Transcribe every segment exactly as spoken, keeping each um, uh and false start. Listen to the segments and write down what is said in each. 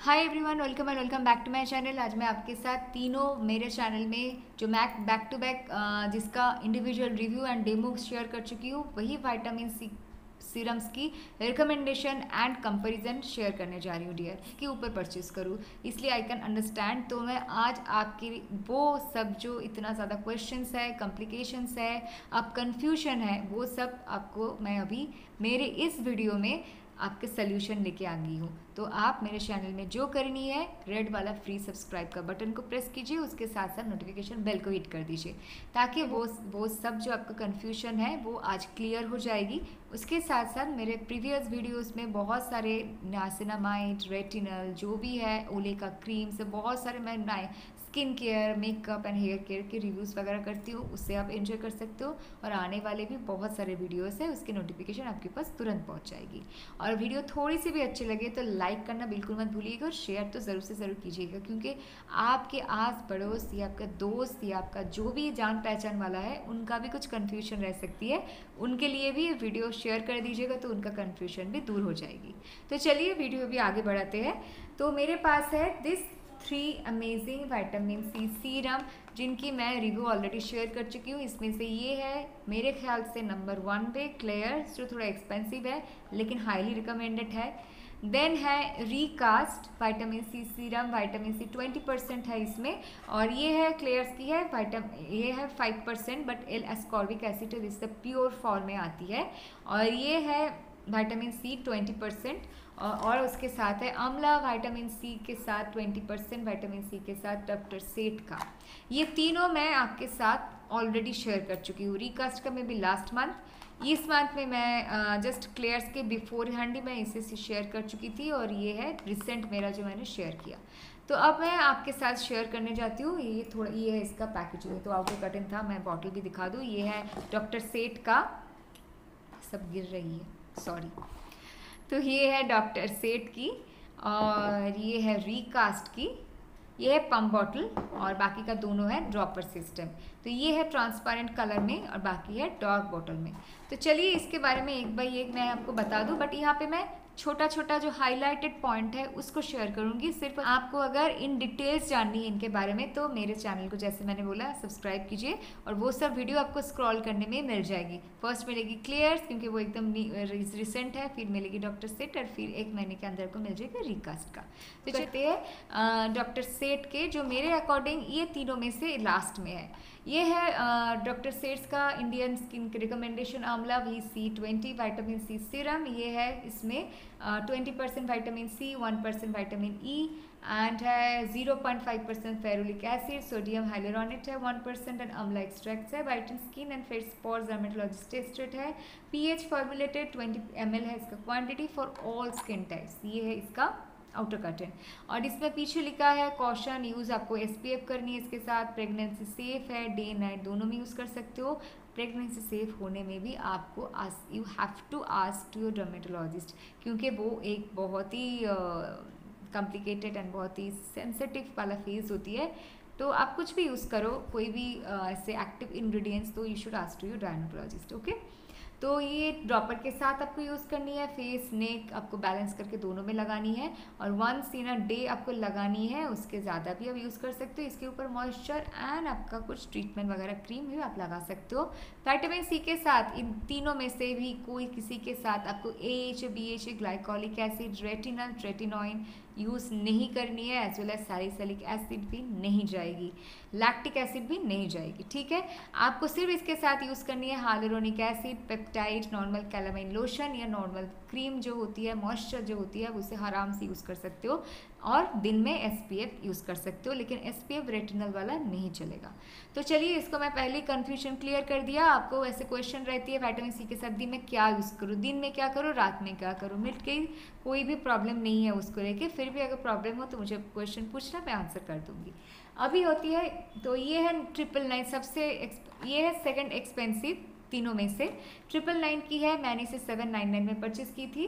Hi everyone, welcome and welcome back to my channel. आज मैं आपके साथ तीनों मेरे चैनल में जो मैं बैक टू बैक जिसका individual review and demo share कर चुकी हूँ, वही विटामिन सी सीरम्स की रिकमेंडेशन एंड कंपैरिजन शेयर करने जा रही हूँ डियर। के ऊपर परचेज करूँ इसलिए आई कैन अंडरस्टैंड। तो मैं आज आपकी वो सब जो इतना ज़्यादा क्वेश्चंस है, कॉम्प्लिकेशंस है, अब कन्फ्यूजन है, वो सब आपको मैं अभी मेरे इस वीडियो में आपके सोल्यूशन लेके आ गई हूँ। तो आप मेरे चैनल में जो करनी है, रेड वाला फ्री सब्सक्राइब का बटन को प्रेस कीजिए, उसके साथ साथ नोटिफिकेशन बेल को हिट कर दीजिए ताकि वो वो सब जो आपका कन्फ्यूजन है वो आज क्लियर हो जाएगी। उसके साथ साथ मेरे प्रीवियस वीडियोस में बहुत सारे नासिनामाइड, रेटिनल जो भी है, ओले का क्रीम से बहुत सारे मैं skin care, makeup and hair care के रिव्यूज़ वगैरह करती हूँ, उससे आप एंजॉय कर सकते हो। और आने वाले भी बहुत सारे वीडियोस है, उसकी नोटिफिकेशन आपके पास तुरंत पहुँच जाएगी। और वीडियो थोड़ी सी भी अच्छी लगे तो लाइक करना बिल्कुल मत भूलिएगा और शेयर तो ज़रूर से ज़रूर कीजिएगा, क्योंकि आपके आस पड़ोस या आपका दोस्त या आपका जो भी जान पहचान वाला है, उनका भी कुछ कन्फ्यूजन रह सकती है, उनके लिए भी वीडियो शेयर कर दीजिएगा तो उनका कन्फ्यूजन भी दूर हो जाएगी। तो चलिए वीडियो भी आगे बढ़ाते हैं। तो मेरे पास है this three amazing vitamin C serum, जिनकी मैं रिव्यू ऑलरेडी शेयर कर चुकी हूँ। इसमें से ये है मेरे ख्याल से नंबर वन पे क्लेयर, जो थोड़ा एक्सपेंसिव है लेकिन हाईली रिकमेंडेड है। देन है रिकास्ट vitamin C serum, vitamin C twenty percent है इसमें, और ये है क्लेयर्स की है विटामिन, ये है five percent but L ascorbic acid है, जिससे प्योर फॉर्म में आती है। और ये है विटामिन सी ट्वेंटी परसेंट, और उसके साथ है अमला विटामिन सी के साथ ट्वेंटी परसेंट विटामिन सी के साथ डॉक्टर सेठ का। ये तीनों मैं आपके साथ ऑलरेडी शेयर कर चुकी हूँ। रिकास्ट का मैं भी लास्ट मंथ, इस मंथ में मैं जस्ट क्लेयर्स के बिफोर हैंड ही मैं इसे शेयर कर चुकी थी, और ये है रिसेंट मेरा जो मैंने शेयर किया। तो अब मैं आपके साथ शेयर करने जाती हूँ। ये थोड़ा ये है इसका पैकेजिंग, तो आउटर कटन था, मैं बॉटल भी दिखा दूँ। ये है डॉक्टर सेठ का, सब गिर रही है, सॉरी। तो ये है डॉक्टर सेठ की, और ये है रिकास्ट की, ये है पम्प बॉटल, और बाकी का दोनों है ड्रॉपर सिस्टम। तो ये है ट्रांसपेरेंट कलर में और बाकी है डार्क बॉटल में। तो चलिए इसके बारे में एक बाई एक मैं आपको बता दूं, बट यहाँ पे मैं छोटा छोटा जो हाईलाइटेड पॉइंट है उसको शेयर करूंगी। सिर्फ आपको अगर इन डिटेल्स जाननी है इनके बारे में तो मेरे चैनल को, जैसे मैंने बोला, सब्सक्राइब कीजिए, और वो सब वीडियो आपको स्क्रॉल करने में मिल जाएगी। फर्स्ट मिलेगी क्लियर्स, क्योंकि वो एकदम रिसेंट है, फिर मिलेगी डॉक्टर सेठ, और फिर एक महीने के अंदर को मिल जाएगा रिकास्ट का। तो चलते हैं डॉक्टर सेठ के, जो मेरे अकॉर्डिंग ये तीनों में से लास्ट में है। ये है डॉक्टर सेठ का Indian skin recommendation amla V C twenty vitamin C serum. ये है इसमें twenty percent vitamin C, one percent vitamin E, and है zero point five percent ferulic acid, sodium hyaluronate है one percent, and amla extracts है, whiten skin and face spots dermatologist tested है, pH formulated, twenty M L है इसका quantity for all skin types. ये है इसका outer curtain, और इसमें पीछे लिखा है कॉशन यूज़, आपको एसपीएफ करनी है इसके साथ, प्रेगनेंसी सेफ है, डे नाइट दोनों में यूज़ कर सकते हो। प्रेगनेंसी सेफ होने में भी आपको as you have to ask to your dermatologist, क्योंकि वो एक बहुत ही कॉम्प्लिकेटेड एंड बहुत ही सेंसिटिव वाला फेज होती है। तो आप कुछ भी यूज़ करो, कोई भी ऐसे एक्टिव इंग्रेडिएंट्स, तो you should ask to your dermatologist, okay. तो ये ड्रॉपर के साथ आपको यूज़ करनी है, फेस नेक आपको बैलेंस करके दोनों में लगानी है, और वंस इन अ डे आपको लगानी है, उसके ज़्यादा भी आप यूज़ कर सकते हो। इसके ऊपर मॉइस्चर एंड आपका कुछ ट्रीटमेंट वगैरह क्रीम भी आप लगा सकते हो। विटामिन सी के साथ इन तीनों में से भी कोई किसी के साथ आपको A H, B H, glycolic acid, retinal, retinoin use नहीं करनी है, as well as salicylic acid भी नहीं जाएगी, लैक्टिक एसिड भी नहीं जाएगी, ठीक है। आपको सिर्फ इसके साथ यूज़ करनी है hyaluronic acid, peptide, normal calamine lotion या नॉर्मल क्रीम जो होती है, मॉइस्चर जो होती है, उसे आराम से यूज़ कर सकते हो, और दिन में एसपीएफ यूज़ कर सकते हो, लेकिन एसपीएफ रेटिनल वाला नहीं चलेगा। तो चलिए इसको मैं पहले कन्फ्यूजन क्लियर कर दिया। आपको ऐसे क्वेश्चन रहती है विटामिन सी के साथ दिन में क्या यूज़ करूँ, दिन में क्या करूँ, रात में क्या करूँ, मिट गई, कोई भी प्रॉब्लम नहीं है उसको लेके। फिर भी अगर प्रॉब्लम हो तो मुझे क्वेश्चन पूछना, मैं आंसर कर दूँगी। अभी होती है, तो ये है ट्रिपल नाइन, सबसे ये है सेकेंड एक्सपेंसिव तीनों में से। ट्रिपल नाइन की है, मैंने इसे सेवन नाइन नाइन में परचेज़ की थी,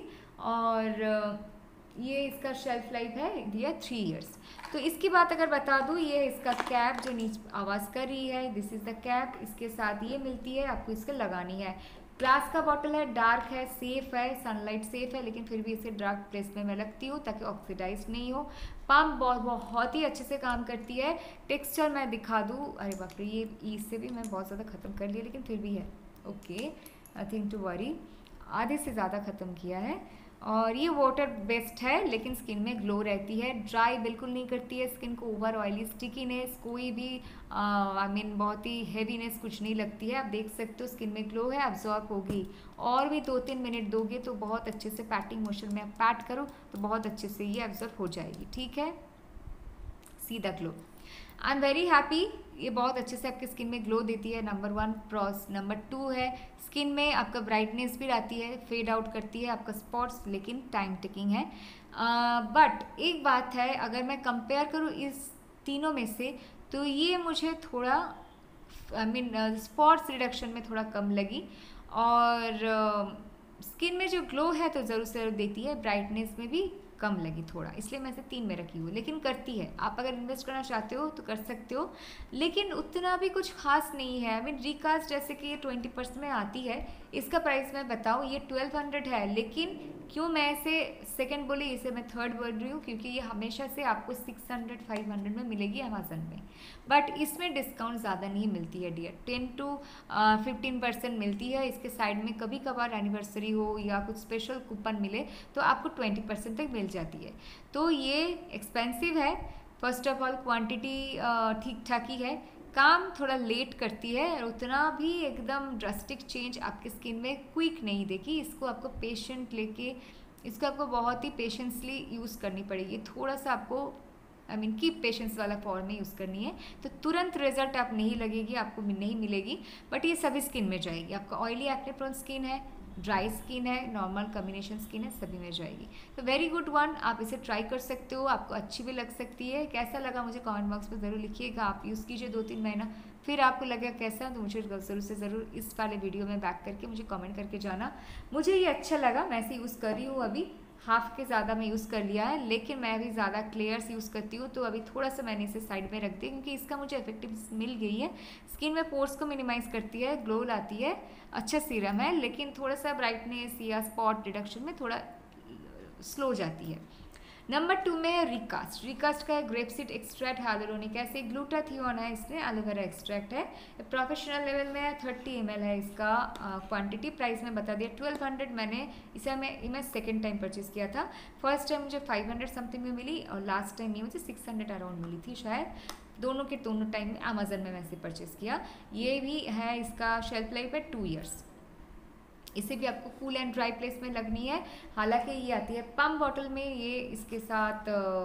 और ये इसका शेल्फ लाइफ है दिया थ्री इयर्स। तो इसकी बात अगर बता दूँ, ये है इसका कैप जो नीचे आवाज़ कर रही है, दिस इज़ द कैप, इसके साथ ये मिलती है, आपको इसके लगानी है। ग्लास का बॉटल है, डार्क है, सेफ है, सनलाइट सेफ है, लेकिन फिर भी इसे डार्क प्लेस में मैं रखती हूँ ताकि ऑक्सीडाइज नहीं हो। पम्प बहुत बहुत ही अच्छे से काम करती है। टेक्सचर मैं दिखा दूँ, अरे बाप रे, ये इससे भी मैं बहुत ज़्यादा ख़त्म कर लिया, लेकिन फिर भी है ओके, नथिंग टू वरी, आधे से ज़्यादा ख़त्म किया है। और ये वाटर बेस्ड है, लेकिन स्किन में ग्लो रहती है, ड्राई बिल्कुल नहीं करती है स्किन को, ओवर ऑयली स्टिकीनेस कोई भी आई मीन बहुत ही हैवीनेस कुछ नहीं लगती है। आप देख सकते हो स्किन में ग्लो है, एब्जॉर्ब होगी। और भी दो तीन मिनट दोगे तो बहुत अच्छे से पैटिंग मोशन में आप पैट करो तो बहुत अच्छे से ये एब्जॉर्ब हो जाएगी। ठीक है, see the glow, I am very happy. ये बहुत अच्छे से आपकी स्किन में ग्लो देती है, number one pros. Number two है स्किन में आपका ब्राइटनेस भी आती है, फेड आउट करती है आपका स्पॉट्स, लेकिन टाइम टेकिंग है। बट uh, एक बात है, अगर मैं कंपेयर करूँ इस तीनों में से तो ये मुझे थोड़ा आई मीन स्पॉट्स रिडक्शन में थोड़ा कम लगी। और स्किन uh, में जो ग्लो है तो ज़रूर से ज़रूर देती है, ब्राइटनेस में भी कम लगी थोड़ा, इसलिए मैं इसे तीन में रखी हूँ। लेकिन करती है, आप अगर इन्वेस्ट करना चाहते हो तो कर सकते हो, लेकिन उतना भी कुछ खास नहीं है। आई मीन रिकास्ट जैसे कि ये ट्वेंटी परसेंट में आती है, इसका प्राइस मैं बताऊँ ये ट्वेल्व हंड्रेड है, लेकिन क्यों मैं इसे सेकंड बोली, इसे मैं थर्ड बोल रही हूँ क्योंकि ये हमेशा से आपको सिक्स हंड्रेड फाइव हंड्रेड में मिलेगी अमेजन में, बट इसमें डिस्काउंट ज़्यादा नहीं मिलती है dear, ten to fifteen percent मिलती है। इसके साइड में कभी कभार एनिवर्सरी हो या कुछ स्पेशल कूपन मिले तो आपको ट्वेंटी परसेंट तक मिल जाती है। तो ये एक्सपेंसिव है, फर्स्ट ऑफ ऑल क्वांटिटी ठीक ठाक ही है, काम थोड़ा लेट करती है और उतना भी एकदम ड्रास्टिक चेंज आपकी स्किन में क्विक नहीं देगी। इसको आपको पेशेंट लेके इसको आपको बहुत ही पेशेंसली यूज़ करनी पड़ेगी, थोड़ा सा आपको आई मीन कीप पेशेंस वाला फॉर्म में यूज़ करनी है, तो तुरंत रिजल्ट आप नहीं लगेगी, आपको नहीं मिलेगी। बट ये सभी स्किन में जाएगी, आपका ऑयली एक्ने प्रोन स्किन है, ड्राई स्किन है, नॉर्मल कॉम्बिनेशन स्किन है, सभी में जाएगी। तो वेरी गुड वन, आप इसे ट्राई कर सकते हो, आपको अच्छी भी लग सकती है। कैसा लगा मुझे कमेंट बॉक्स में ज़रूर लिखिएगा। आप यूज़ कीजिए दो तीन महीना, फिर आपको लगेगा कैसा, तो मुझे ज़रूर से ज़रूर इस वाले वीडियो में बैक करके मुझे कमेंट करके जाना। मुझे ये अच्छा लगा, मैं इसे यूज़ कर रही हूँ, अभी हाफ के ज़्यादा मैं यूज़ कर लिया है, लेकिन मैं अभी ज़्यादा क्लियर्स यूज़ करती हूँ, तो अभी थोड़ा सा मैंने इसे साइड में रख दिया क्योंकि इसका मुझे इफेक्टिव मिल गई है। स्किन में पोर्स को मिनिमाइज़ करती है, ग्लो लाती है, अच्छा सीरम है, लेकिन थोड़ा सा ब्राइटनेस या स्पॉट रिडक्शन में थोड़ा स्लो जाती है। नंबर टू में है रिकास्ट। रिकास्ट का है grapeseed extract hyaluronic acid, glutathione है, इसमें एलोवेरा एक्सट्रैक्ट है, प्रोफेशनल लेवल में है, थर्टी एम एल है इसका क्वांटिटी। प्राइस में बता दिया ट्वेल्व हंड्रेड, मैंने इसे मैं मैं सेकेंड टाइम परचेज़ किया था। फर्स्ट टाइम मुझे फाइव हंड्रेड समथिंग में मिली और लास्ट टाइम ये मुझे सिक्स हंड्रेड अराउंड मिली थी शायद, दोनों के दोनों टाइम में अमेजन में वैसे परचेज़ किया। ये भी है, इसका शेल्फ लाइफ है टू ईयर्स। इसे भी आपको कूल एंड ड्राई प्लेस में लगनी है, हालांकि ये आती है पम्प बॉटल में, ये इसके साथ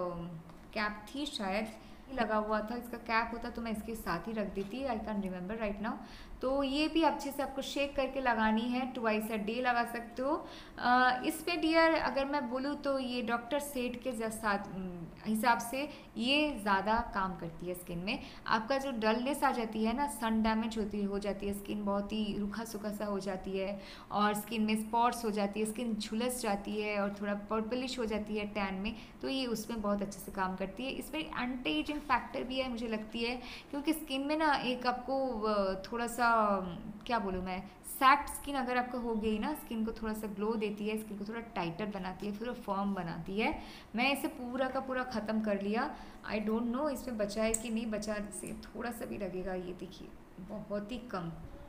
कैप थी शायद, लगा हुआ था, इसका कैप होता तो मैं इसके साथ ही रख देती, I can remember right now. तो ये भी अच्छे से आपको शेक करके लगानी है, ट्वाइस अ डे लगा सकते हो। इस पे डियर अगर मैं बोलूँ तो ये डॉक्टर सेट के साथ हिसाब से ये ज़्यादा काम करती है स्किन में। आपका जो डलनेस आ जाती है ना, सन डैमेज होती हो जाती है, स्किन बहुत ही रूखा सूखा सा हो जाती है और स्किन में स्पॉट्स हो जाती है, स्किन झुलस जाती है और थोड़ा पर्पलिश हो जाती है टैन में, तो ये उसमें बहुत अच्छे से काम करती है। इसमें एंटी एजिंग फैक्टर भी है मुझे लगती है, क्योंकि स्किन में ना एक आपको थोड़ा सा क्या बोलूँ मैं, सैक्ट स्किन अगर आपको हो गई ना, स्किन को थोड़ा सा ग्लो देती है, स्किन को थोड़ा टाइटर बनाती है, फिर वो फर्म बनाती है। मैं इसे पूरा का पूरा ख़त्म कर लिया, आई डोंट नो इसमें बचा है कि नहीं बचा, से थोड़ा सा भी लगेगा, ये देखिए बहुत ही कम।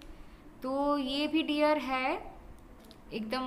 तो ये भी डियर है एकदम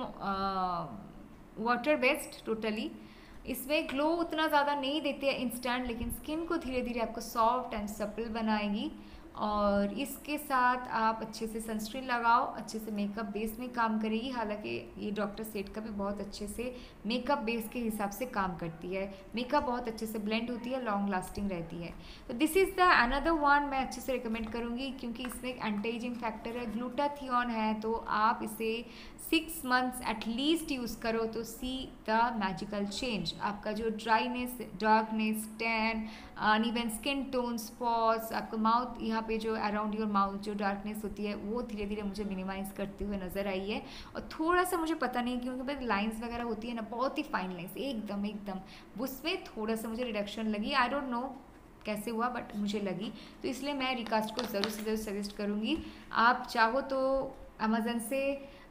वाटर बेस्ड टोटली, इसमें ग्लो उतना ज़्यादा नहीं देते हैं इंस्टेंट, लेकिन स्किन को धीरे धीरे आपको सॉफ्ट एंड सपल बनाएगी। और इसके साथ आप अच्छे से सनस्क्रीन लगाओ, अच्छे से मेकअप बेस में काम करेगी। हालांकि ये डॉक्टर सेट का भी बहुत अच्छे से मेकअप बेस के हिसाब से काम करती है, मेकअप बहुत अच्छे से ब्लेंड होती है, लॉन्ग लास्टिंग रहती है। तो this is the another one, मैं अच्छे से रिकमेंड करूँगी क्योंकि इसमें एक एंटी एजिंग फैक्टर है, ग्लूटाथियोन है, तो आप इसे सिक्स मंथ्स एटलीस्ट यूज़ करो तो सी द मैजिकल चेंज। आपका जो dryness, darkness, tan, uneven skin tone, spots, आपका माउथ यहाँ पे जो अराउंड योर माउथ जो डार्कनेस होती है वो धीरे धीरे मुझे मिनिमाइज़ करते हुए नज़र आई है। और थोड़ा सा मुझे पता नहीं क्योंकि भाई लाइंस वगैरह होती है ना, बहुत ही फाइन लाइंस एकदम एकदम, उसमें थोड़ा सा मुझे रिडक्शन लगी, आई डोंट नो कैसे हुआ बट मुझे लगी, तो इसलिए मैं रिकास्ट को ज़रूर से ज़रूर सजेस्ट करूँगी। आप चाहो तो अमेज़न से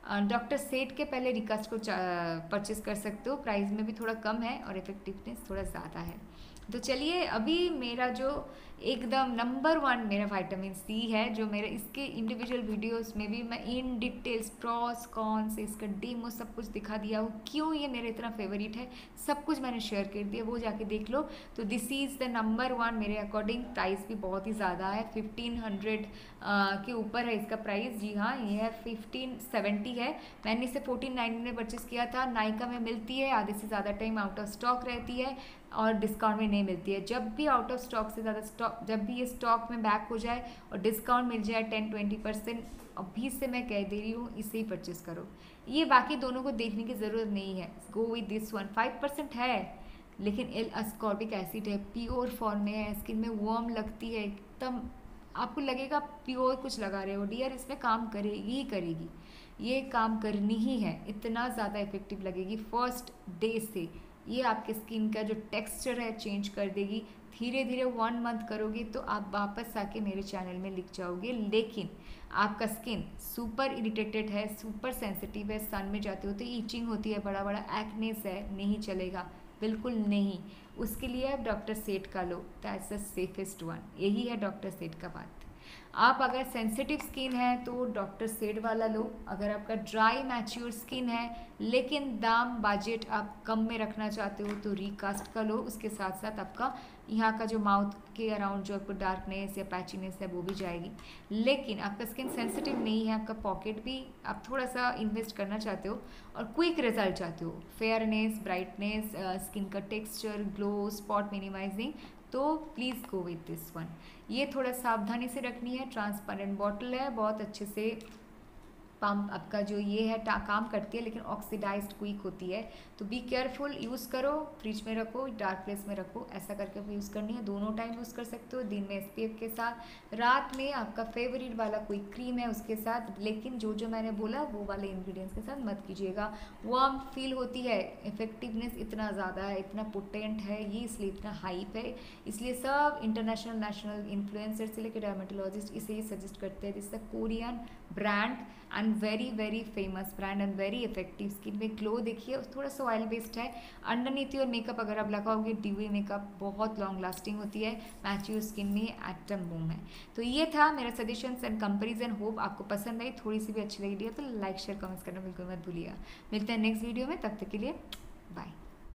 डॉक्टर सेठ के पहले रिकास्ट को परचेस कर सकते हो, प्राइस में भी थोड़ा कम है और इफेक्टिवनेस थोड़ा ज़्यादा है। तो चलिए अभी मेरा जो एकदम नंबर वन मेरा विटामिन सी है, जो मेरे इसके इंडिविजुअल वीडियोस में भी मैं इन डिटेल्स प्रॉस कॉन्स इसका डेमो सब कुछ दिखा दिया हूँ, क्यों ये मेरा इतना फेवरेट है सब कुछ मैंने शेयर कर दिया, वो जाके देख लो। तो this is the number one मेरे अकॉर्डिंग। प्राइस भी बहुत ही ज़्यादा है, फिफ्टीन हंड्रेड के ऊपर है इसका प्राइस। जी हाँ, ये है फिफ्टीन सेवेंटी है। मैंने इसे फोर्टीन नाइन्टी में परचेस किया था। नायका में मिलती है, आधे से ज़्यादा टाइम आउट ऑफ स्टॉक रहती है और डिस्काउंट में नहीं मिलती है। जब भी आउट ऑफ स्टॉक से ज़्यादा स्टॉक, जब भी ये स्टॉक में बैक हो जाए और डिस्काउंट मिल जाए टेन ट्वेंटी परसेंट, अभी से मैं कह दे रही हूँ इसे ही परचेस करो। ये बाकी दोनों को देखने की ज़रूरत नहीं है, go with this one. Five percent है लेकिन एल अस्कॉर्बिक एसिड है, प्योर फॉर्म में है, स्किन में वार्म लगती है एकदम, आपको लगेगा प्योर कुछ लगा रहे हो। डियर इसमें काम करेगी ही करेगी, ये काम करनी ही है, इतना ज़्यादा इफेक्टिव लगेगी फर्स्ट डे से। ये आपके स्किन का जो टेक्सचर है चेंज कर देगी। धीरे धीरे वन मंथ करोगे तो आप वापस आके मेरे चैनल में लिख जाओगे। लेकिन आपका स्किन सुपर इरिटेटेड है, सुपर सेंसिटिव है, सन में जाते हो तो ईचिंग होती है, बड़ा बड़ा एक्नेस है, नहीं चलेगा, बिल्कुल नहीं। उसके लिए आप डॉक्टर सेठ का लो, दैट्स द सेफेस्ट वन। यही है डॉक्टर सेठ का बात। आप अगर सेंसिटिव स्किन है तो डॉक्टर सेठ वाला लो। अगर आपका ड्राई मैच्योर स्किन है लेकिन दाम बजट आप कम में रखना चाहते हो तो रिकास्ट का लो। उसके साथ साथ आपका यहाँ का जो माउथ के अराउंड जो आपको डार्कनेस या पैचीनेस है वो भी जाएगी। लेकिन आपका स्किन सेंसिटिव नहीं है, आपका पॉकेट भी आप थोड़ा सा इन्वेस्ट करना चाहते हो और क्विक रिजल्ट चाहते हो, फेयरनेस, ब्राइटनेस, स्किन का टेक्सचर, ग्लो, स्पॉट मिनिमाइजिंग, तो please go with this one. ये थोड़ा सावधानी से रखनी है। ट्रांसपेरेंट बॉटल है, बहुत अच्छे से पम्प आपका जो ये है काम करती है, लेकिन ऑक्सीडाइज्ड क्विक होती है, तो बी केयरफुल, यूज़ करो, फ्रिज में रखो, डार्क प्लेस में रखो, ऐसा करके भी यूज़ करनी है। दोनों टाइम यूज़ कर सकते हो, दिन में एसपीएफ के साथ, रात में आपका फेवरेट वाला कोई क्रीम है उसके साथ। लेकिन जो जो मैंने बोला वो वाले इंग्रेडिएंट्स के साथ मत कीजिएगा। वार्म फील होती है, इफेक्टिवनेस इतना ज़्यादा है, इतना पोटेंट है ये, इसलिए इतना हाइप है, इसलिए सब इंटरनेशनल नेशनल इन्फ्लुएंसर से लेकर डर्मेटोलॉजिस्ट इसे ही सजेस्ट करते हैं। This the Korean brand and very very famous brand and very effective. Skin में ग्लो देखिए, थोड़ा सा ऑयल बेस्ड है। अंडरनीथ योर मेकअप अगर आप लगाओगे ड्यूई मेकअप बहुत लॉन्ग लास्टिंग होती है, मैच्योर स्किन में एटम बूम है। तो ये था मेरा सजेशंस एंड कंपैरिजन। होप आपको पसंद आई, थोड़ी सी भी अच्छी लगी तो लाइक शेयर कमेंट्स करना बिल्कुल मत भूलिएगा। मिलते हैं नेक्स्ट वीडियो में, तब तक के लिए बाय।